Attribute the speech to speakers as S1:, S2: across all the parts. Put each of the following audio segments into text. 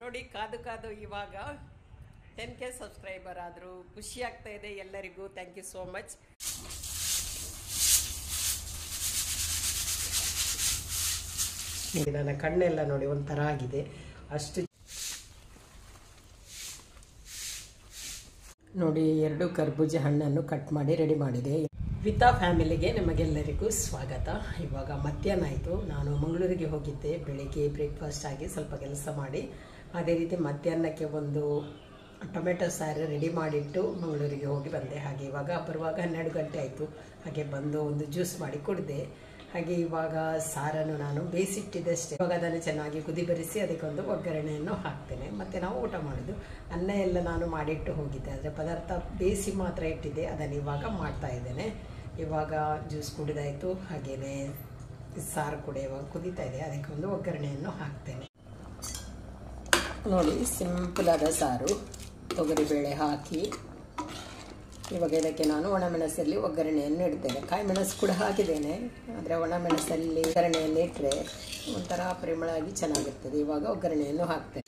S1: ನೋಡಿ ಕಾದು ಕಾದು ಇವಾಗ 10K ಸಬ್ಸ್ಕ್ರೈಬರ್ ಆದರೂ ಖುಷಿ ಆಗ್ತಾ ಇದೆ ಎಲ್ಲರಿಗೂ. Thank you so much. ನನ್ನ ಕಣ್ಣೆಲ್ಲ ನೋಡಿ ಒಂಥರ ಆಗಿದೆ ಅಷ್ಟು. ನೋಡಿ 2 ಕರ್ಬೂಜ ಹಣ್ಣನ್ನು ಕಟ್ ಮಾಡಿ ರೆಡಿ ಮಾಡಿದೆ. ವಿತಾ ಫ್ಯಾಮಿಲಿಗೆ ನಿಮಗೆಲ್ಲರಿಗೂ ಸ್ವಾಗತ. ಇವಾಗ ಮಧ್ಯಾಹ್ನ ಆಯಿತು. ನಾನು ಮಂಗಳೂರಿಗೆ ಹೋಗಿದ್ದೆ. ಬೆಳಿಗ್ಗೆ ಬ್ರೇಕ್ಫಾಸ್ಟ್ ಆಗಿ ಸ್ವಲ್ಪ ಕೆಲಸ ಮಾಡಿ ಅದೇ ರೀತಿ ಮಧ್ಯಾಹ್ನಕ್ಕೆ ಒಂದು ಟೊಮೆಟೊ ಸಾರು ರೆಡಿ ಮಾಡಿಟ್ಟು ಮಂಗಳೂರಿಗೆ ಹೋಗಿ ಬಂದೆ. ಹಾಗೆ ಇವಾಗ ಬರುವಾಗ 12 ಗಂಟೆ ಆಯಿತು. ಹಾಗೆ ಬಂದು ಒಂದು ಜ್ಯೂಸ್ ಮಾಡಿ ಕುಡಿದೆ. ಹಾಗೆ ಇವಾಗ ಸಾರನ್ನು ನಾನು ಬೇಯಿಸಿಟ್ಟಿದ್ದೆ ಅಷ್ಟೇ. ಇವಾಗ ಅದನ್ನು ಚೆನ್ನಾಗಿ ಕುದಿ ಬರಿಸಿ ಅದಕ್ಕೊಂದು ಒಗ್ಗರಣೆಯನ್ನು ಹಾಕ್ತೇನೆ. ಮತ್ತು ನಾವು ಊಟ ಮಾಡೋದು. ಅನ್ನ ಎಲ್ಲ ನಾನು ಮಾಡಿಟ್ಟು ಹೋಗಿದ್ದೆ, ಆದರೆ ಪದಾರ್ಥ ಬೇಯಿಸಿ ಮಾತ್ರ ಇಟ್ಟಿದ್ದೆ. ಅದನ್ನು ಇವಾಗ ಮಾಡ್ತಾ ಇದ್ದೇನೆ. ಇವಾಗ ಜ್ಯೂಸ್ ಕುಡಿದಾಯಿತು. ಹಾಗೆಯೇ ಸಾರು ಕೂಡ ಇವಾಗ ಕುದೀತಾ ಇದೆ. ಅದಕ್ಕೊಂದು ಒಗ್ಗರಣೆಯನ್ನು ಹಾಕ್ತೇನೆ. ನೋಡಿ, ಸಿಂಪಲ್ ಆದ ಸಾರು. ತೊಗರಿಬೇಳೆ ಹಾಕಿ ಇವಾಗ ಇದಕ್ಕೆ ನಾನು ಒಣಮೆಣಸಲ್ಲಿ ಒಗ್ಗರಣೆಯನ್ನು ಇಡ್ತೇನೆ. ಕಾಯಿ ಮೆಣಸು ಕೂಡ ಹಾಕಿದ್ದೇನೆ, ಆದರೆ ಒಣಮೆಣಸಲ್ಲಿ ಒಗ್ಗರಣೆಯನ್ನು ಇಟ್ಟರೆ ಒಂಥರ ಪರಿಮಳ ಆಗಿ ಚೆನ್ನಾಗಿರ್ತದೆ. ಇವಾಗ ಒಗ್ಗರಣೆಯನ್ನು ಹಾಕ್ತೇನೆ.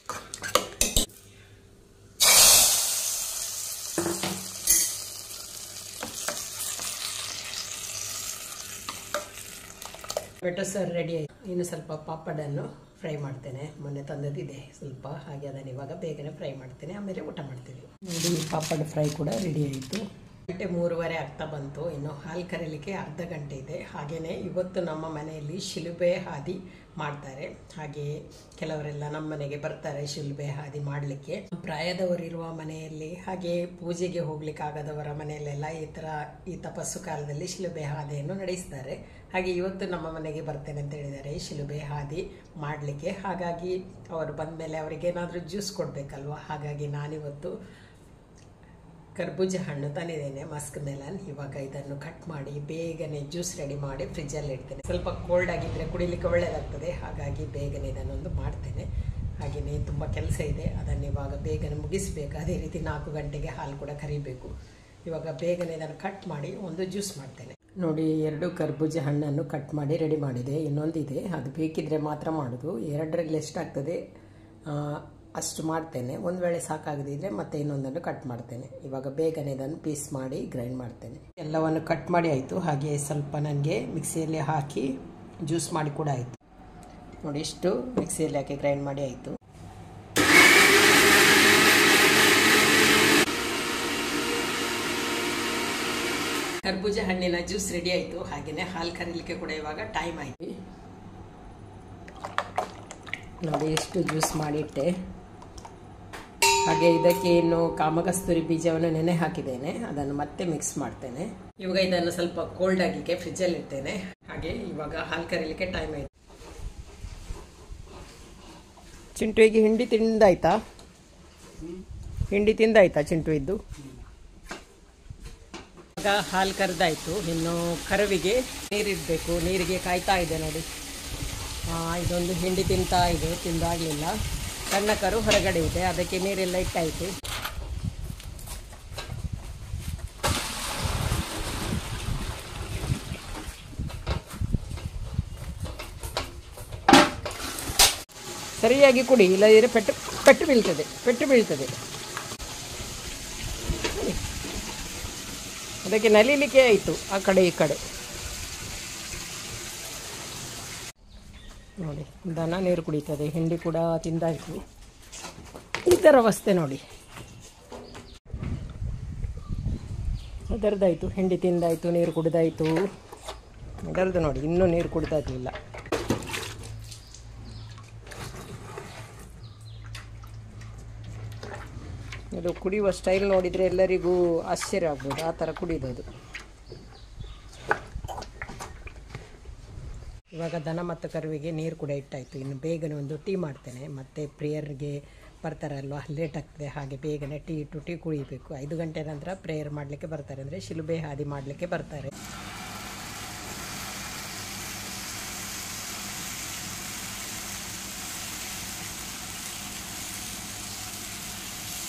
S1: ಟೊಮೆಟೊ ಸಾರು ರೆಡಿ ಆಯಿತು. ಇನ್ನು ಸ್ವಲ್ಪ ಪಾಪಡನ್ನು ಫ್ರೈ ಮಾಡ್ತೇನೆ. ಮೊನ್ನೆ ತಂದದಿದೆ ಸ್ವಲ್ಪ, ಹಾಗೆ ಅದನ್ನು ಇವಾಗ ಬೇಗನೆ ಫ್ರೈ ಮಾಡ್ತೇನೆ. ಆಮೇಲೆ ಊಟ ಮಾಡ್ತೀವಿ. ನೋಡಿ, ಪಾಪಡ್ ಫ್ರೈ ಕೂಡ ರೆಡಿ ಆಯಿತು. 3:30 ಆಗ್ತಾ ಬಂತು. ಇನ್ನು ಹಾಲು ಕರೀಲಿಕ್ಕೆ ಅರ್ಧ ಗಂಟೆ ಇದೆ. ಹಾಗೆಯೇ ಇವತ್ತು ನಮ್ಮ ಮನೆಯಲ್ಲಿ ಶಿಲುಬೆ ಹಾದಿ ಮಾಡ್ತಾರೆ. ಹಾಗೆ ಕೆಲವರೆಲ್ಲ ನಮ್ಮ ಮನೆಗೆ ಬರ್ತಾರೆ ಶಿಲುಬೆ ಹಾದಿ ಮಾಡಲಿಕ್ಕೆ. ಪ್ರಾಯದವರಿರುವ ಮನೆಯಲ್ಲಿ, ಹಾಗೆ ಪೂಜೆಗೆ ಹೋಗ್ಲಿಕ್ಕೆ ಆಗದವರ ಮನೆಯಲ್ಲೆಲ್ಲ ಈ ತಪಸ್ಸು ಕಾಲದಲ್ಲಿ ಶಿಲುಬೆ ಹಾದಿಯನ್ನು ನಡೆಸ್ತಾರೆ. ಹಾಗೆ ಇವತ್ತು ನಮ್ಮ ಮನೆಗೆ ಬರ್ತೇನೆ ಅಂತ ಹೇಳಿದ್ದಾರೆ ಶಿಲುಬೆ ಹಾದಿ ಮಾಡಲಿಕ್ಕೆ. ಹಾಗಾಗಿ ಅವರು ಬಂದ ಮೇಲೆ ಅವರಿಗೇನಾದರೂ ಜ್ಯೂಸ್ ಕೊಡಬೇಕಲ್ವ. ಹಾಗಾಗಿ ನಾನಿವತ್ತು ಕರ್ಬೂಜ ಹಣ್ಣು ತಂದಿದ್ದೇನೆ, ಮಸ್ಕ್ ಮೆಲನ್. ಇವಾಗ ಇದನ್ನು ಕಟ್ ಮಾಡಿ ಬೇಗನೆ ಜ್ಯೂಸ್ ರೆಡಿ ಮಾಡಿ ಫ್ರಿಜ್ಜಲ್ಲಿ ಇಡ್ತೇನೆ. ಸ್ವಲ್ಪ ಕೋಲ್ಡ್ ಆಗಿದ್ದರೆ ಕುಡಿಲಿಕ್ಕೆ ಒಳ್ಳೆಯದಾಗ್ತದೆ. ಹಾಗಾಗಿ ಬೇಗನೆ ಇದನ್ನೊಂದು ಮಾಡ್ತೇನೆ. ಹಾಗೆಯೇ ತುಂಬ ಕೆಲಸ ಇದೆ, ಅದನ್ನು ಇವಾಗ ಬೇಗನೆ ಮುಗಿಸಬೇಕು. ಅದೇ ರೀತಿ 4 ಗಂಟೆಗೆ ಹಾಲು ಕೂಡ ಕರಿಬೇಕು. ಇವಾಗ ಬೇಗನೆ ಇದನ್ನು ಕಟ್ ಮಾಡಿ ಒಂದು ಜ್ಯೂಸ್ ಮಾಡ್ತೇನೆ. ನೋಡಿ, 2 ಕರ್ಬೂಜ ಹಣ್ಣನ್ನು ಕಟ್ ಮಾಡಿ ರೆಡಿ ಮಾಡಿದೆ. ಇನ್ನೊಂದಿದೆ, ಅದು ಬೇಕಿದ್ರೆ ಮಾತ್ರ ಮಾಡೋದು. 2ರಲ್ಲಿ ಎಷ್ಟಾಗ್ತದೆ ಅಷ್ಟು ಮಾಡ್ತೇನೆ. ಒಂದು ವೇಳೆ ಸಾಕಾಗದಿದ್ರೆ ಮತ್ತೆ ಇನ್ನೊಂದನ್ನು ಕಟ್ ಮಾಡ್ತೇನೆ. ಇವಾಗ ಬೇಗನೆ ಇದನ್ನು ಪೀಸ್ ಮಾಡಿ ಗ್ರೈಂಡ್ ಮಾಡ್ತೇನೆ. ಎಲ್ಲವನ್ನು ಕಟ್ ಮಾಡಿ ಆಯಿತು. ಹಾಗೆ ಸ್ವಲ್ಪ ನನಗೆ ಮಿಕ್ಸಿಯಲ್ಲಿ ಹಾಕಿ ಜ್ಯೂಸ್ ಮಾಡಿ ಕೂಡ ಆಯಿತು. ನೋಡಿ, ಇಷ್ಟು ಮಿಕ್ಸಿಯಲ್ಲಿ ಹಾಕಿ ಗ್ರೈಂಡ್ ಮಾಡಿ ಆಯಿತು. ಕರ್ಬೂಜ ಹಣ್ಣಿನ ಜ್ಯೂಸ್ ರೆಡಿ ಆಯಿತು. ಹಾಗೆಯೇ ಹಾಲು ಕರೀಲಿಕ್ಕೆ ಕೂಡ ಇವಾಗ ಟೈಮ್ ಆಯಿತು. ನೋಡಿ, ಎಷ್ಟು ಜ್ಯೂಸ್ ಮಾಡಿಟ್ಟೆ. ಹಾಗೆ ಇದಕ್ಕೆ ಇನ್ನು ಕಾಮಕಸ್ತೂರಿ ಬೀಜವನ್ನು ನೆನೆ ಹಾಕಿದ್ದೇನೆ. ಅದನ್ನು ಮತ್ತೆ ಮಿಕ್ಸ್ ಮಾಡ್ತೇನೆ. ಇವಾಗ ಇದನ್ನು ಸ್ವಲ್ಪ ಕೋಲ್ಡ್ ಆಗಲಿಕ್ಕೆ ಫ್ರಿಜ್ಜಲ್ಲಿ ಇಡ್ತೇನೆ. ಹಾಗೆ ಇವಾಗ ಹಾಲು ಕರೀಲಿಕ್ಕೆ ಟೈಮ್ ಆಯಿತು. ಚಿಂಟುವಿಗೆ ಹಿಂಡಿ ತಿಂದಾಯ್ತಾ? ಹಿಂಡಿ ತಿಂದಾಯ್ತಾ ಚಿಂಟು ಇದ್ದು? ಇವಾಗ ಹಾಲು ಕರೆದಾಯ್ತು. ಇನ್ನು ಕರುವಿಗೆ ನೀರಿಡಬೇಕು. ನೀರಿಗೆ ಕಾಯ್ತಾ ಇದೆ ನೋಡಿ. ಇದೊಂದು ಹಿಂಡಿ ತಿಂತಾ ಇದೆ, ತಿಂದಾಗಲಿಲ್ಲ. ಸಣ್ಣ ಕರು ಹೊರಗಡೆ ಇದೆ, ಅದಕ್ಕೆ ನೀರೆಲ್ಲ ಇಟ್ಟಾಯಿತು. ಸರಿಯಾಗಿ ಕುಡಿ, ಇಲ್ಲದಿದ್ದರೆ ಪೆಟ್ಟು ಬೀಳ್ತದೆ. ಅದಕ್ಕೆ ನಲಿಲಿಕ್ಕೆ ಆಯಿತು ಆ ಕಡೆ ಈ ಕಡೆ. ನೋಡಿ, ದನ ನೀರು ಕುಡಿತದೆ. ಹಿಂಡಿ ಕೂಡ ತಿಂದಾಯಿತು. ಇದರ ಅವಸ್ಥೆ ನೋಡಿ. ಅದರದಾಯಿತು, ಹಿಂಡಿ ತಿಂದಾಯಿತು, ನೀರು ಕುಡಿದಾಯಿತು. ಅದರದ್ದು ನೋಡಿ, ಇನ್ನೂ ನೀರು ಕುಡಿತಾ ಇರಲಿಲ್ಲ. ಇದು ಕುಡಿಯುವ ಸ್ಟೈಲ್ ನೋಡಿದರೆ ಎಲ್ಲರಿಗೂ ಆಶ್ಚರ್ಯ ಆಗ್ಬೋದು. ಆ ಥರ ಕುಡಿಯೋದು. ಇವಾಗ ದನ ಮತ್ತು ಕರುವಿಗೆ ನೀರು ಕೂಡ ಇಟ್ಟಾಯಿತು. ಇನ್ನು ಬೇಗನೆ ಒಂದು ಟೀ ಮಾಡ್ತೇನೆ. ಮತ್ತು ಪ್ರೇಯರ್ಗೆ ಬರ್ತಾರಲ್ವ, ಲೇಟ್ ಆಗ್ತದೆ. ಹಾಗೆ ಬೇಗನೆ ಟೀ ಕುಡಿಯಬೇಕು. 5 ಗಂಟೆ ನಂತರ ಪ್ರೇಯರ್ ಮಾಡಲಿಕ್ಕೆ ಬರ್ತಾರೆ, ಅಂದರೆ ಶಿಲುಬೆ ಹಾದಿ ಮಾಡಲಿಕ್ಕೆ ಬರ್ತಾರೆ.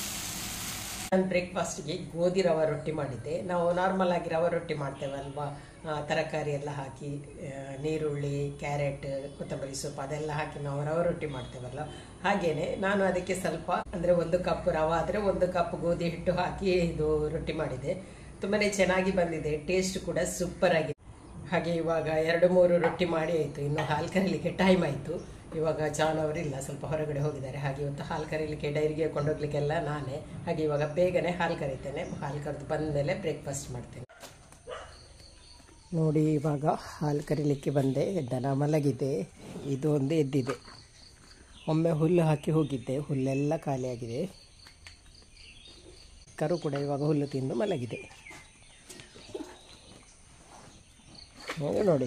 S1: ನಾನು ಬ್ರೇಕ್ಫಾಸ್ಟ್ಗೆ ಗೋಧಿ ರವೆ ರೊಟ್ಟಿ ಮಾಡಿದ್ದೆ. ನಾವು ನಾರ್ಮಲ್ ಆಗಿ ರವೆ ರೊಟ್ಟಿ ಮಾಡ್ತೇವಲ್ವಾ, ತರಕಾರಿ ಎಲ್ಲ ಹಾಕಿ ನೀರುಳ್ಳಿ, ಕ್ಯಾರೆಟ್, ಕೊತ್ತಂಬರಿ ಸೊಪ್ಪು ಅದೆಲ್ಲ ಹಾಕಿ ನಾವು ರವೆ ರೊಟ್ಟಿ ಮಾಡ್ತೇವಲ್ಲ, ಹಾಗೇನೆ ನಾನು ಅದಕ್ಕೆ ಸ್ವಲ್ಪ ಅಂದರೆ 1 ಕಪ್ ರವೆ ಆದರೆ 1 ಕಪ್ ಗೋಧಿ ಹಿಟ್ಟು ಹಾಕಿ ಇದು ರೊಟ್ಟಿ ಮಾಡಿದೆ. ತುಂಬಾ ಚೆನ್ನಾಗಿ ಬಂದಿದೆ, ಟೇಸ್ಟ್ ಕೂಡ ಸೂಪರ್ ಆಗಿದೆ. ಹಾಗೆ ಇವಾಗ 2-3 ರೊಟ್ಟಿ ಮಾಡಿ ಆಯಿತು. ಇನ್ನು ಹಾಲು ಕರೀಲಿಕ್ಕೆ ಟೈಮ್ ಆಯಿತು. ಇವಾಗ ಜಾನ್ ಅವರಿಲ್ಲ, ಸ್ವಲ್ಪ ಹೊರಗಡೆ ಹೋಗಿದ್ದಾರೆ. ಹಾಗೆ ಇವತ್ತು ಹಾಲು ಕರೀಲಿಕ್ಕೆ ಡೈರಿಗೆ ಕೊಂಡೋಗ್ಲಿಕ್ಕೆಲ್ಲ ನಾನೇ. ಹಾಗೆ ಇವಾಗ ಬೇಗನೆ ಹಾಲು ಕರೀತೇನೆ. ಹಾಲು ಕರೆದು ಬಂದ ಮೇಲೆ ಬ್ರೇಕ್ಫಾಸ್ಟ್ ಮಾಡ್ತೇನೆ. ನೋಡಿ, ಇವಾಗ ಹಾಲು ಕರೀಲಿಕ್ಕೆ ಬಂದೆ. ದನ ಮಲಗಿದೆ, ಇದು ಒಂದು ಎದ್ದಿದೆ. ಒಮ್ಮೆ ಹುಲ್ಲು ಹಾಕಿ ಹೋಗಿದ್ದೆ, ಹುಲ್ಲೆಲ್ಲ ಖಾಲಿಯಾಗಿದೆ. ಕರು ಕೂಡ ಇವಾಗ ಹುಲ್ಲು ತಿಂದು ಮಲಗಿದೆ. ನೋಡಿ,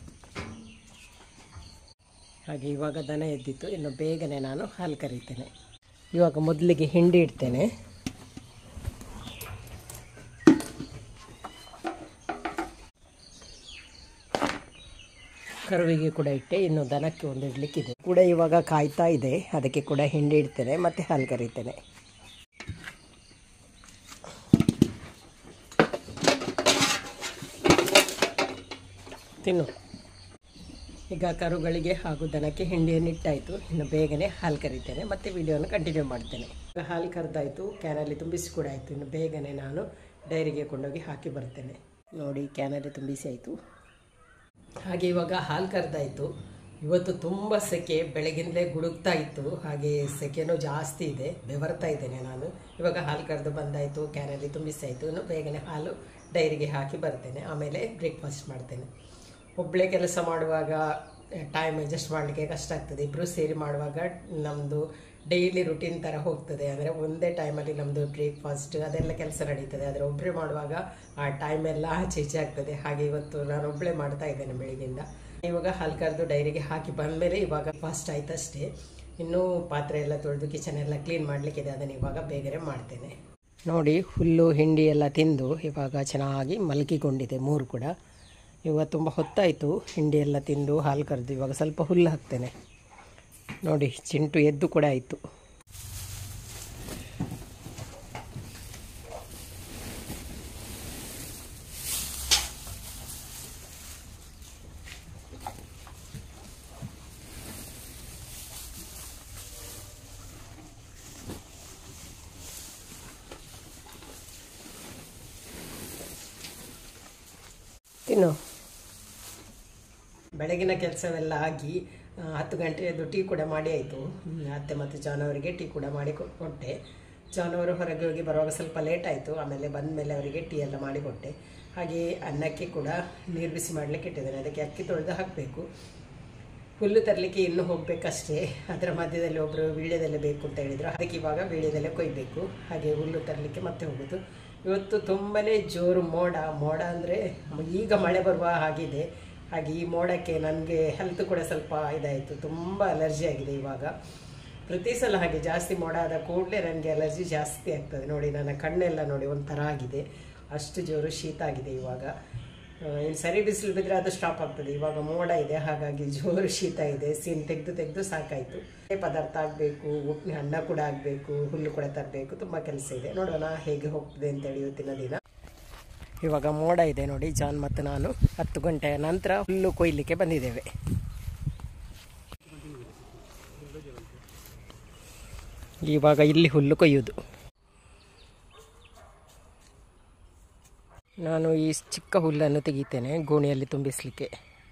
S1: ಹಾಗೆ ಇವಾಗ ದನ ಎದ್ದಿತ್ತು. ಇನ್ನು ಬೇಗನೆ ನಾನು ಹಾಲು ಕರೀತೇನೆ. ಇವಾಗ ಮೊದಲಿಗೆ ಹಿಂಡಿ ಇಡ್ತೇನೆ. ಕರುವಿಗೆ ಕೂಡ ಇಟ್ಟೆ, ಇನ್ನು ದನಕ್ಕೆ ಒಂದು ಇಡಲಿಕ್ಕಿದೆ ಕೂಡ. ಇವಾಗ ಕಾಯ್ತಾ ಇದೆ, ಅದಕ್ಕೆ ಕೂಡ ಹಿಂಡಿ ಇಡ್ತೇನೆ ಮತ್ತು ಹಾಲು ಕರೀತೇನೆ. ತಿನ್ನು. ಈಗ ಕರುಗಳಿಗೆ ಹಾಗೂ ದನಕ್ಕೆ ಹಿಂಡಿಯನ್ನು ಇಟ್ಟಾಯಿತು. ಇನ್ನು ಬೇಗನೆ ಹಾಲು ಕರೀತೇನೆ, ಮತ್ತು ವಿಡಿಯೋನ ಕಂಟಿನ್ಯೂ ಮಾಡ್ತೇನೆ. ಹಾಲು ಕರೆದಾಯಿತು, ಕ್ಯಾನಲ್ಲಿ ತುಂಬಿಸಿ ಕೂಡ ಆಯಿತು. ಇನ್ನು ಬೇಗನೆ ನಾನು ಡೈರಿಗೆ ಕೊಂಡೋಗಿ ಹಾಕಿ ಬರ್ತೇನೆ. ನೋಡಿ, ಕ್ಯಾನಲ್ಲಿ ತುಂಬಿಸಿ ಆಯಿತು. ಹಾಗೆ ಇವಾಗ ಹಾಲು ಕರೆದಾಯಿತು. ಇವತ್ತು ತುಂಬ ಸೆಕೆ, ಬೆಳಗಿಂದಲೇ ಗುಡುಗ್ತಾ ಇತ್ತು. ಹಾಗೆ ಸೆಕೆನೂ ಜಾಸ್ತಿ ಇದೆ, ಬೆವರ್ತಾ ಇದ್ದೇನೆ ನಾನು. ಇವಾಗ ಹಾಲು ಕರೆದು ಬಂದಾಯಿತು, ಕ್ಯಾನಲ್ಲಿ ತುಂಬಿಸಾಯಿತು. ಇನ್ನು ಬೇಗನೆ ಹಾಲು ಡೈರಿಗೆ ಹಾಕಿ ಬರ್ತೇನೆ. ಆಮೇಲೆ ಬ್ರೇಕ್ಫಾಸ್ಟ್ ಮಾಡ್ತೇನೆ. ಒಬ್ಬಳೇ ಕೆಲಸ ಮಾಡುವಾಗ ಟೈಮ್ ಅಡ್ಜಸ್ಟ್ ಮಾಡಲಿಕ್ಕೆ ಕಷ್ಟ ಆಗ್ತದೆ. ಇಬ್ಬರು ಸೇರಿ ಮಾಡುವಾಗ ನಮ್ಮದು ಡೈಲಿ ರುಟೀನ್ ಥರ ಹೋಗ್ತದೆ. ಅಂದರೆ ಒಂದೇ ಟೈಮಲ್ಲಿ ನಮ್ಮದು ಬ್ರೇಕ್ಫಾಸ್ಟ್ ಅದೆಲ್ಲ ಕೆಲಸ ನಡೀತದೆ. ಆದರೆ ಒಬ್ಬರೇ ಮಾಡುವಾಗ ಆ ಟೈಮೆಲ್ಲ ಆಚೆ ಈಚೆ ಆಗ್ತದೆ. ಹಾಗೆ ಇವತ್ತು ನಾನು ಒಬ್ಬಳೇ ಮಾಡ್ತಾ ಇದ್ದೇನೆ ಬೆಳಿಗ್ಗೆಯಿಂದ. ಇವಾಗ ಹಾಲು ಕರೆದು ಡೈರಿಗೆ ಹಾಕಿ ಬಂದಮೇಲೆ ಇವಾಗ ಫಾಸ್ಟ್ ಆಯ್ತಷ್ಟೇ. ಇನ್ನೂ ಪಾತ್ರೆ ಎಲ್ಲ ತೊಳೆದು ಕಿಚನ್ ಎಲ್ಲ ಕ್ಲೀನ್ ಮಾಡಲಿಕ್ಕಿದೆ, ಅದನ್ನು ಇವಾಗ ಬೇಗನೆ ಮಾಡ್ತೇನೆ. ನೋಡಿ, ಹುಲ್ಲು ಹಿಂಡಿ ಎಲ್ಲ ತಿಂದು ಇವಾಗ ಚೆನ್ನಾಗಿ ಮಲಗಿಕೊಂಡಿದೆ 3 ಕೂಡ. ಇವಾಗ ತುಂಬ ಹೊತ್ತಾಯಿತು ಹಿಂಡಿ ಎಲ್ಲ ತಿಂದು ಹಾಲು ಕರೆದು. ಇವಾಗ ಸ್ವಲ್ಪ ಹುಲ್ಲು ಹಾಕ್ತೇನೆ. ನೋಡಿ, ಚಿಂಟು ಎದ್ದು ಕೂಡ ಆಯಿತು. ತಿನ್ನು. ಬೆಳಗಿನ ಕೆಲಸವೆಲ್ಲ ಆಗಿ 10 ಗಂಟೆಯದ್ದು ಟೀ ಕೂಡ ಮಾಡಿ ಆಯಿತು. ಅತ್ತೆ ಮತ್ತು ಜಾನ್ ಅವರಿಗೆ ಟೀ ಕೂಡ ಮಾಡಿ ಕೊಟ್ಟೆ. ಜಾನ್ ಅವರು ಹೊರಗೆ ಹೋಗಿ ಬರುವಾಗ ಸ್ವಲ್ಪ ಲೇಟ್ ಆಯಿತು. ಆಮೇಲೆ ಬಂದ ಮೇಲೆ ಅವರಿಗೆ ಟೀ ಎಲ್ಲ ಮಾಡಿಕೊಟ್ಟೆ. ಹಾಗೆ ಅನ್ನಕ್ಕೆ ಕೂಡ ನೀರು ಬಿಸಿ ಮಾಡಲಿಕ್ಕೆ ಇಟ್ಟಿದ್ದೇನೆ. ಅದಕ್ಕೆ ಅಕ್ಕಿ ತೊಳೆದು ಹಾಕಬೇಕು. ಹುಲ್ಲು ತರಲಿಕ್ಕೆ ಇನ್ನೂ ಹೋಗಬೇಕಷ್ಟೇ. ಅದರ ಮಧ್ಯದಲ್ಲಿ ಒಬ್ಬರು ವೀಳ್ಯದೆಲೆ ಬೇಕು ಅಂತ ಹೇಳಿದರು. ಅದಕ್ಕೆ ಇವಾಗ ವೀಳ್ಯದೆಲೆ ಕೊಯ್ಯಬೇಕು. ಹಾಗೆ ಹುಲ್ಲು ತರಲಿಕ್ಕೆ ಮತ್ತೆ ಹೋಗೋದು. ಇವತ್ತು ತುಂಬಾ ಜೋರು ಮೋಡ ಅಂದರೆ ಈಗ ಮಳೆ ಬರುವ ಹಾಗಿದೆ. ಹಾಗೆ ಈ ಮೋಡಕ್ಕೆ ನನಗೆ ಹೆಲ್ತ್ ಕೂಡ ಸ್ವಲ್ಪ ಇದಾಯಿತು, ತುಂಬ ಅಲರ್ಜಿ ಆಗಿದೆ. ಇವಾಗ ಪ್ರತಿ ಸಲ ಹಾಗೆ ಜಾಸ್ತಿ ಮೋಡ ಆದ ಕೂಡಲೇ ನನಗೆ ಅಲರ್ಜಿ ಜಾಸ್ತಿ ಆಗ್ತದೆ. ನೋಡಿ, ನನ್ನ ಕಣ್ಣೆಲ್ಲ ನೋಡಿ ಒಂಥರ ಆಗಿದೆ, ಅಷ್ಟು ಜೋರು ಶೀತ ಆಗಿದೆ ಇವಾಗ. ಇನ್ನು ಸರಿ ಬಿಸಿಲು ಬಿದ್ದರೆ ಅದು ಸ್ಟಾಪ್ ಆಗ್ತದೆ. ಇವಾಗ ಮೋಡ ಇದೆ, ಹಾಗಾಗಿ ಜೋರು ಶೀತ ಇದೆ. ಸೀನ್ ತೆಗೆದು ಸಾಕಾಯಿತು. ಪದಾರ್ಥ ಆಗಬೇಕು, ಅನ್ನ ಕೂಡ ಆಗಬೇಕು, ಹುಲ್ಲು ಕೂಡ ತರಬೇಕು, ತುಂಬ ಕೆಲಸ ಇದೆ. ನೋಡೋಣ ಹೇಗೆ ಹೋಗ್ತದೆ ಅಂತೇಳಿ ಇವತ್ತಿನ ದಿನ. ಇವಾಗ ಮೋಡ ಇದೆ ನೋಡಿ. ಜಾನ್ ಮತ್ತು ನಾನು 10 ಗಂಟೆಯ ನಂತರ ಹುಲ್ಲು ಕೊಯ್ಲಿಕ್ಕೆ ಬಂದಿದ್ದೇವೆ. ಇವಾಗ ಇಲ್ಲಿ ಹುಲ್ಲು ಕೊಯ್ಯುವುದು. ನಾನು ಈ ಚಿಕ್ಕ ಹುಲ್ಲನ್ನು ತೆಗಿತೇನೆ ಗೋಣಿಯಲ್ಲಿ ತುಂಬಿಸಲಿಕ್ಕೆ.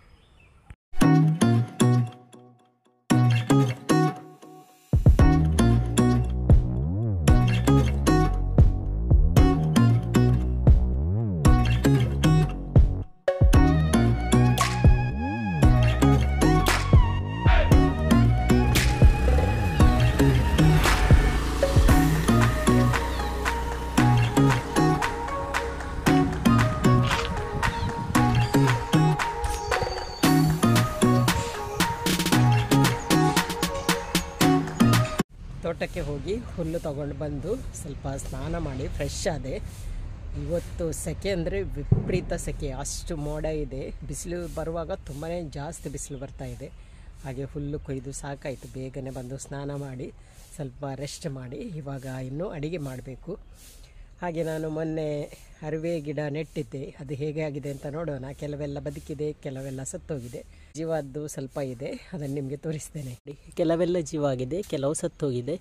S1: ತೋಟಕ್ಕೆ ಹೋಗಿ ಹುಲ್ಲು ತಗೊಂಡು ಬಂದು ಸ್ವಲ್ಪ ಸ್ನಾನ ಮಾಡಿ ಫ್ರೆಶ್ ಆದೆ. ಇವತ್ತು ಸೆಕೆ ಅಂದರೆ ವಿಪರೀತ ಸೆಕೆ, ಅಷ್ಟು ಮೋಡ ಇದೆ. ಬಿಸಿಲು ಬರುವಾಗ ತುಂಬಾ ಜಾಸ್ತಿ ಬಿಸಿಲು ಬರ್ತಾ ಇದೆ. ಹಾಗೆ ಹುಲ್ಲು ಕೊಯ್ದು ಸಾಕಾಯಿತು. ಬೇಗನೆ ಬಂದು ಸ್ನಾನ ಮಾಡಿ ಸ್ವಲ್ಪ ರೆಸ್ಟ್ ಮಾಡಿ ಇವಾಗ ಇನ್ನೂ ಅಡಿಗೆ ಮಾಡಬೇಕು. ಹಾಗೆ ನಾನು ಮೊನ್ನೆ ಅರಿವೆ ಗಿಡ ನೆಟ್ಟಿದ್ದೆ, ಅದು ಹೇಗೆ ಆಗಿದೆ ಅಂತ ನೋಡೋಣ. ಕೆಲವೆಲ್ಲ ಬದುಕಿದೆ, ಕೆಲವೆಲ್ಲ ಸತ್ತೋಗಿದೆ. ಜೀವದ್ದು ಸ್ವಲ್ಪ ಇದೆ, ಅದನ್ನು ನಿಮಗೆ ತೋರಿಸ್ತೇನೆ. ಕೆಲವೆಲ್ಲ ಜೀವ ಆಗಿದೆ, ಕೆಲವು ಸತ್ತೋಗಿದೆ.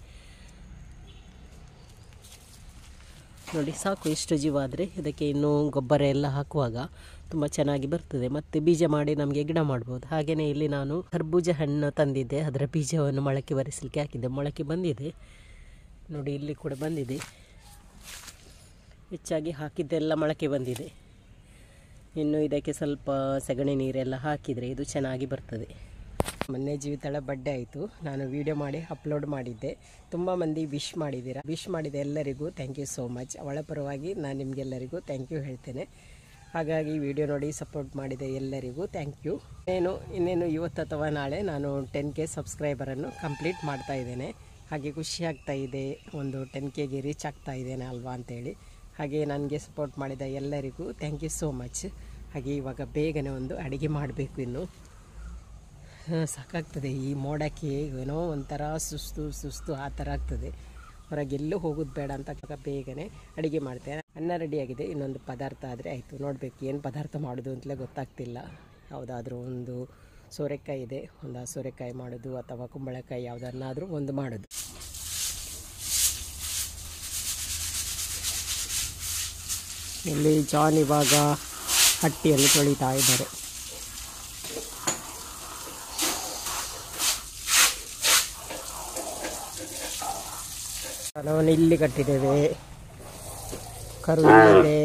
S1: ನೋಡಿ ಸಾಕು, ಇಷ್ಟು ಜೀವ ಆದರೆ ಇದಕ್ಕೆ ಇನ್ನೂ ಗೊಬ್ಬರ ಎಲ್ಲ ಹಾಕುವಾಗ ತುಂಬ ಚೆನ್ನಾಗಿ ಬರ್ತದೆ. ಮತ್ತು ಬೀಜ ಮಾಡಿ ನಮಗೆ ಗಿಡ ಮಾಡ್ಬೋದು. ಹಾಗೆಯೇ ಇಲ್ಲಿ ನಾನು ಕರ್ಬೂಜ ಹಣ್ಣು ತಂದಿದ್ದೆ, ಅದರ ಬೀಜವನ್ನು ಮೊಳಕೆ ಬರಿಸಲಿಕ್ಕೆ ಹಾಕಿದ್ದೆ. ಮೊಳಕೆ ಬಂದಿದೆ ನೋಡಿ, ಇಲ್ಲಿ ಕೂಡ ಬಂದಿದೆ. ಹೆಚ್ಚಾಗಿ ಹಾಕಿದ್ದೆಲ್ಲ ಮೊಳಕೆ ಬಂದಿದೆ. ಇನ್ನು ಇದಕ್ಕೆ ಸ್ವಲ್ಪ ಸಗಣಿ ನೀರೆಲ್ಲ ಹಾಕಿದರೆ ಇದು ಚೆನ್ನಾಗಿ ಬರ್ತದೆ. ಮೊನ್ನೆ ಜೀವಿತಳ ಬರ್ಡೇ ಆಯಿತು, ನಾನು ವಿಡಿಯೋ ಮಾಡಿ ಅಪ್ಲೋಡ್ ಮಾಡಿದ್ದೆ. ತುಂಬ ಮಂದಿ ವಿಶ್ ಮಾಡಿದ್ದೀರಾ. ವಿಶ್ ಮಾಡಿದ ಎಲ್ಲರಿಗೂ ಥ್ಯಾಂಕ್ ಯು ಸೋ ಮಚ್. ಅವಳ ಪರವಾಗಿ ನಾನು ನಿಮಗೆಲ್ಲರಿಗೂ ಥ್ಯಾಂಕ್ ಯು ಹೇಳ್ತೇನೆ. ಹಾಗಾಗಿ ವಿಡಿಯೋ ನೋಡಿ ಸಪೋರ್ಟ್ ಮಾಡಿದ ಎಲ್ಲರಿಗೂ ಥ್ಯಾಂಕ್ ಯು. ಇನ್ನೇನು ಇವತ್ತು ಅಥವಾ ನಾಳೆ ನಾನು 10K ಸಬ್ಸ್ಕ್ರೈಬರನ್ನು ಕಂಪ್ಲೀಟ್ ಮಾಡ್ತಾ ಇದ್ದೇನೆ. ಹಾಗೆ ಖುಷಿ ಆಗ್ತಾ ಇದೆ, ಒಂದು 10Kಗೆ ರೀಚ್ ಆಗ್ತಾ ಇದ್ದೇನೆ ಅಲ್ವಾ ಅಂತೇಳಿ. ಹಾಗೆ ನನಗೆ ಸಪೋರ್ಟ್ ಮಾಡಿದ ಎಲ್ಲರಿಗೂ ಥ್ಯಾಂಕ್ ಯು ಸೋ ಮಚ್. ಹಾಗೆ ಇವಾಗ ಬೇಗನೆ ಒಂದು ಅಡುಗೆ ಮಾಡಬೇಕು. ಇನ್ನು ಸಾಕಾಗ್ತದೆ ಈ ಮೋಡಕ್ಕೆ, ಏನೋ ಒಂಥರ ಸುಸ್ತು ಆ ಥರ ಆಗ್ತದೆ. ಹೊರಗೆಲ್ಲೂ ಹೋಗೋದು ಬೇಡ ಅಂತ ಬೇಗನೆ ಅಡುಗೆ ಮಾಡ್ತೇನೆ. ಅನ್ನ ರೆಡಿಯಾಗಿದೆ, ಇನ್ನೊಂದು ಪದಾರ್ಥ ಆದರೆ ಆಯಿತು. ನೋಡಬೇಕು ಏನು ಪದಾರ್ಥ ಮಾಡೋದು ಅಂತಲೇ ಗೊತ್ತಾಗ್ತಿಲ್ಲ. ಯಾವುದಾದ್ರೂ ಒಂದು ಸೋರೆಕಾಯಿ ಇದೆ, ಒಂದು ಸೋರೆಕಾಯಿ ಮಾಡೋದು ಅಥವಾ ಕುಂಬಳಕಾಯಿ ಯಾವುದನ್ನಾದರೂ ಒಂದು ಮಾಡೋದು. ಇಲ್ಲಿ ಜಾನ್ ಇವಾಗ ಹಟ್ಟಿಯಲ್ಲಿ ತೊಳಿತಾ ಇದ್ದಾರೆ. ನಾವು ಇಲ್ಲಿ ಕಟ್ಟಿದ್ದೇವೆ, ಕರು ಇದೆ.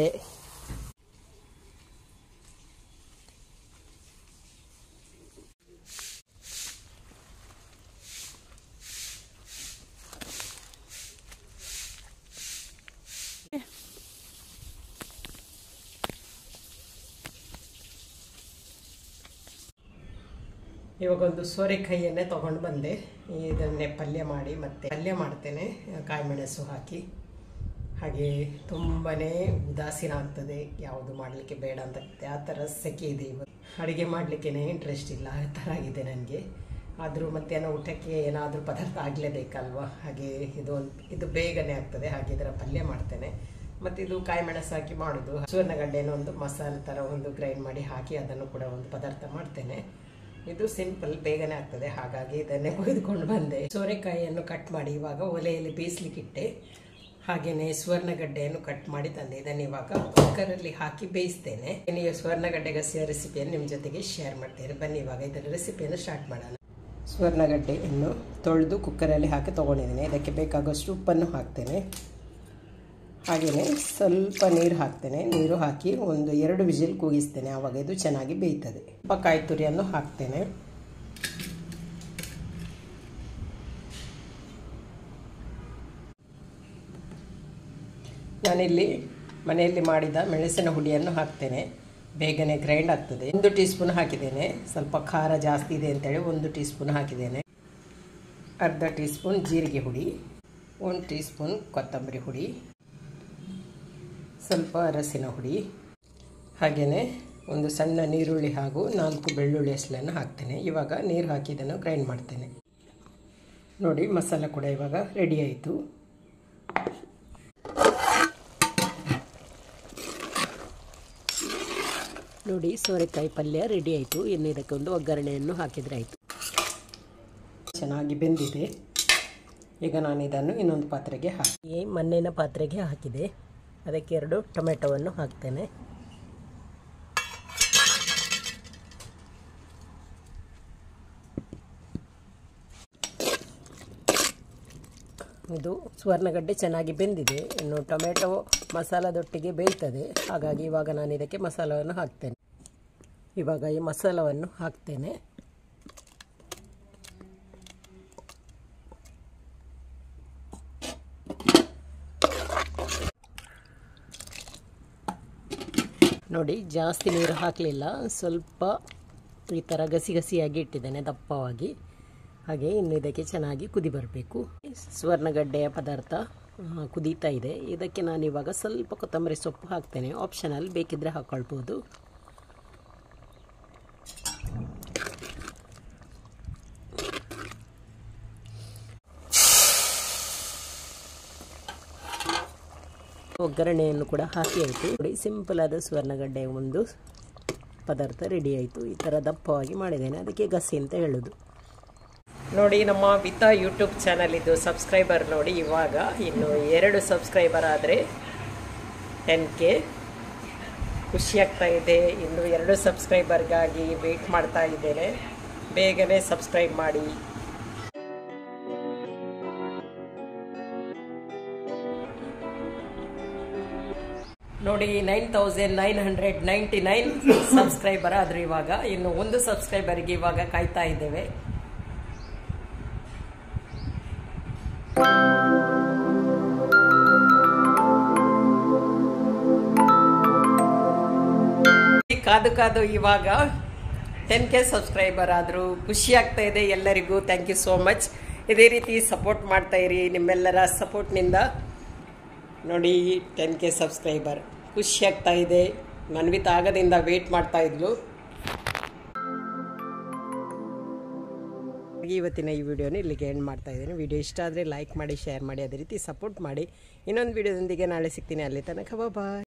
S1: ಇವಾಗ ಒಂದು ಸೋರೆಕಾಯಿಯನ್ನೇ ತೊಗೊಂಡು ಬಂದೆ. ಇದನ್ನೇ ಪಲ್ಯ ಮಾಡಿ ಮತ್ತೆ ಪಲ್ಯ ಮಾಡ್ತೇನೆ, ಕಾಯಿ ಮೆಣಸು ಹಾಕಿ. ಹಾಗೆ ತುಂಬಾ ಉದಾಸೀನ ಆಗ್ತದೆ, ಯಾವುದು ಮಾಡಲಿಕ್ಕೆ ಬೇಡ ಅಂತ ಆ ಥರ ಸೆಕೆ ಇದೆ. ಇವತ್ತು ಅಡುಗೆ ಮಾಡಲಿಕ್ಕೇ ಇಂಟ್ರೆಸ್ಟ್ ಇಲ್ಲ, ಆ ಥರ ಆಗಿದೆ ನನಗೆ. ಆದರೂ ಮಧ್ಯಾಹ್ನ ಊಟಕ್ಕೆ ಏನಾದರೂ ಪದಾರ್ಥ ಆಗಲೇಬೇಕಲ್ವ. ಹಾಗೆ ಇದು ಬೇಗನೆ ಆಗ್ತದೆ. ಹಾಗೆ ಇದರ ಪಲ್ಯ ಮಾಡ್ತೇನೆ. ಮತ್ತು ಇದು ಕಾಯಿ ಮೆಣಸು ಹಾಕಿ ಮಾಡೋದು. ಸುವರ್ಣಗಡ್ಡೆನೂ ಒಂದು ಮಸಾಲೆ ಥರ ಒಂದು ಗ್ರೈಂಡ್ ಮಾಡಿ ಹಾಕಿ ಅದನ್ನು ಕೂಡ ಒಂದು ಪದಾರ್ಥ ಮಾಡ್ತೇನೆ. ಇದು ಸಿಂಪಲ್, ಬೇಗನೆ ಆಗ್ತದೆ. ಹಾಗಾಗಿ ಇದನ್ನೇ ಕೊಯ್ದುಕೊಂಡು ಬಂದೆ. ಸೋರೆಕಾಯಿಯನ್ನು ಕಟ್ ಮಾಡಿ ಇವಾಗ ಒಲೆಯಲ್ಲಿ ಬೇಯಿಸ್ಲಿಕ್ಕಿಟ್ಟೆ. ಹಾಗೆಯೇ ಸುವರ್ಣಗಡ್ಡೆಯನ್ನು ಕಟ್ ಮಾಡಿ ತಂದೆ. ಇದನ್ನು ಇವಾಗ ಕುಕ್ಕರಲ್ಲಿ ಹಾಕಿ ಬೇಯಿಸ್ತೇನೆ. ನೀವು ಸುವರ್ಣಗಡ್ಡೆ ಗಸಿಯ ರೆಸಿಪಿಯನ್ನು ನಿಮ್ಮ ಜೊತೆಗೆ ಶೇರ್ ಮಾಡ್ತೇನೆ. ಬನ್ನಿ ಇವಾಗ ಇದರ ರೆಸಿಪಿಯನ್ನು ಸ್ಟಾರ್ಟ್ ಮಾಡೋಣ. ಸುವರ್ಣಗಡ್ಡೆಯನ್ನು ತೊಳೆದು ಕುಕ್ಕರಲ್ಲಿ ಹಾಕಿ ತೊಗೊಂಡಿದ್ದೇನೆ. ಇದಕ್ಕೆ ಬೇಕಾಗುವಷ್ಟು ಉಪ್ಪನ್ನು ಹಾಕ್ತೇನೆ. ಹಾಗೆಯೇ ಸ್ವಲ್ಪ ನೀರು ಹಾಕ್ತೇನೆ. ನೀರು ಹಾಕಿ ಒಂದು 2 ವಿಜಿಲ್ ಕೂಗಿಸ್ತೇನೆ. ಆವಾಗ ಇದು ಚೆನ್ನಾಗಿ ಬೇಯ್ತದೆ. ಸ್ವಲ್ಪ ಕಾಯಿ ತುರಿಯನ್ನು ಹಾಕ್ತೇನೆ. ನಾನಿಲ್ಲಿ ಮನೆಯಲ್ಲಿ ಮಾಡಿದ ಮೆಣಸಿನ ಹುಡಿಯನ್ನು ಹಾಕ್ತೇನೆ. ಬೇಗನೆ ಗ್ರೈಂಡ್ ಆಗ್ತದೆ. 1 ಟೀ ಸ್ಪೂನ್ ಹಾಕಿದ್ದೇನೆ. ಸ್ವಲ್ಪ ಖಾರ ಜಾಸ್ತಿ ಇದೆ ಅಂತೇಳಿ 1 ಟೀ ಸ್ಪೂನ್ ಹಾಕಿದ್ದೇನೆ. ಅರ್ಧ ಟೀ ಸ್ಪೂನ್ ಜೀರಿಗೆ ಹುಡಿ, 1 ಟೀ ಸ್ಪೂನ್ ಕೊತ್ತಂಬರಿ ಹುಡಿ, ಸ್ವಲ್ಪ ಅರಸಿನ ಹುಡಿ, ಹಾಗೆಯೇ ಒಂದು ಸಣ್ಣ ನೀರುಳ್ಳಿ ಹಾಗೂ 4 ಬೆಳ್ಳುಳ್ಳಿ ಹೆಸಳನ್ನು ಹಾಕ್ತೇನೆ. ಇವಾಗ ನೀರು ಹಾಕಿ ಇದನ್ನು ಗ್ರೈಂಡ್ ಮಾಡ್ತೇನೆ. ನೋಡಿ ಮಸಾಲೆ ಕೂಡ ಇವಾಗ ರೆಡಿ ಆಯಿತು. ನೋಡಿ ಸೋರೆಕಾಯಿ ಪಲ್ಯ ರೆಡಿ ಆಯಿತು. ಇನ್ನು ಇದಕ್ಕೆ ಒಂದು ಒಗ್ಗರಣೆಯನ್ನು ಹಾಕಿದರೆ ಆಯಿತು. ಚೆನ್ನಾಗಿ ಬೆಂದಿದೆ. ಈಗ ನಾನು ಇದನ್ನು ಇನ್ನೊಂದು ಪಾತ್ರೆಗೆ ಹಾಕಿ ಮಣ್ಣಿನ ಪಾತ್ರೆಗೆ ಹಾಕಿದೆ. ಅದಕ್ಕೆ 2 ಟೊಮೆಟೊವನ್ನು ಹಾಕ್ತೇನೆ. ಇದು ಸುವರ್ಣಗಡ್ಡೆ ಚೆನ್ನಾಗಿ ಬೆಂದಿದೆ. ಇನ್ನು ಟೊಮೆಟೊ ಮಸಾಲದೊಟ್ಟಿಗೆ ಬೇಯ್ತದೆ. ಹಾಗಾಗಿ ಇವಾಗ ನಾನು ಇದಕ್ಕೆ ಮಸಾಲವನ್ನು ಹಾಕ್ತೇನೆ. ಇವಾಗ ಈ ಮಸಾಲವನ್ನು ಹಾಕ್ತೇನೆ. ನೋಡಿ ಜಾಸ್ತಿ ನೀರು ಹಾಕಲಿಲ್ಲ, ಸ್ವಲ್ಪ ಈ ಥರ ಗಸಿಯಾಗಿ ಇಟ್ಟಿದ್ದೇನೆ ದಪ್ಪವಾಗಿ. ಹಾಗೆ ಇನ್ನು ಇದಕ್ಕೆ ಚೆನ್ನಾಗಿ ಕುದಿ ಬರಬೇಕು. ಸುವರ್ಣಗಡ್ಡೆಯ ಪದಾರ್ಥ ಕುದೀತಾ ಇದೆ. ಇದಕ್ಕೆ ನಾನು ಇವಾಗ ಸ್ವಲ್ಪ ಕೊತ್ತಂಬರಿ ಸೊಪ್ಪು ಹಾಕ್ತೇನೆ. ಆಪ್ಷನಲ್, ಬೇಕಿದ್ದರೆ ಹಾಕ್ಕೊಳ್ಬೋದು. ಒಗ್ಗರಣೆಯನ್ನು ಕೂಡ ಹಾಕಿ ಆಯಿತು ನೋಡಿ. ಸಿಂಪಲ್ ಆದ ಸುವರ್ಣಗಡ್ಡೆ ಒಂದು ಪದಾರ್ಥ ರೆಡಿ ಆಯಿತು. ಈ ಥರ ದಪ್ಪವಾಗಿ ಮಾಡಿದ್ದೇನೆ, ಅದಕ್ಕೆ ಗಸಿ ಅಂತ ಹೇಳೋದು. ನೋಡಿ ನಮ್ಮ ವಿತಾ ಯೂಟ್ಯೂಬ್ ಚಾನಲ್ ಇದು ಸಬ್ಸ್ಕ್ರೈಬರ್ ನೋಡಿ ಇವಾಗ ಇನ್ನು 2 ಸಬ್ಸ್ಕ್ರೈಬರ್ ಆದರೆ 10K. ಖುಷಿಯಾಗ್ತಾ ಇದೆ. ಇನ್ನು 2 ಸಬ್ಸ್ಕ್ರೈಬರ್ಗಾಗಿ ವೆಯ್ಟ್ ಮಾಡ್ತಾ ಇದ್ದೇನೆ. ಬೇಗನೆ ಸಬ್ಸ್ಕ್ರೈಬ್ ಮಾಡಿ. ನೋಡಿ 9999 ಸಬ್ಸ್ಕ್ರೈಬರ್ ಆದರೂ ಇವಾಗ ಇನ್ನು 1 ಸಬ್ಸ್ಕ್ರೈಬರ್ಗೆ ಇವಾಗ ಕಾಯ್ತಾ ಇದ್ದೇವೆ. ಕಾದು ಇವಾಗ 10K ಸಬ್ಸ್ಕ್ರೈಬರ್ ಆದರೂ ಖುಷಿ ಆಗ್ತಾ ಇದೆ ಎಲ್ಲರಿಗೂ. Thank you so much. ಇದೇ ರೀತಿ ಸಪೋರ್ಟ್ ಮಾಡ್ತಾ ಇರಿ. ನಿಮ್ಮೆಲ್ಲರ ಸಪೋರ್ಟ್ನಿಂದ ನೋಡಿ 10K ಸಬ್ಸ್ಕ್ರೈಬರ್ ಖುಷಿ ಆಗ್ತಾ ಇದೆ. ಮನ್ವಿತ ಆಗದಿಂದ ವೇಟ್ ಮಾಡ್ತಾ ಇದ್ಲು. ಇವತ್ತಿನ ಈ ವಿಡಿಯೋನ ಇಲ್ಲಿಗೆ ಎಂಡ್ ಮಾಡ್ತಾ ಇದ್ದೀನಿ. ವಿಡಿಯೋ ಇಷ್ಟ ಆದರೆ ಲೈಕ್ ಮಾಡಿ, ಶೇರ್ ಮಾಡಿ, ಅದೇ ರೀತಿ ಸಪೋರ್ಟ್ ಮಾಡಿ. ಇನ್ನೊಂದು ವಿಡಿಯೋದೊಂದಿಗೆ ನಾಳೆ ಸಿಗ್ತೀನಿ. ಅಲ್ಲಿ ತನಕ ಬಾಯ್.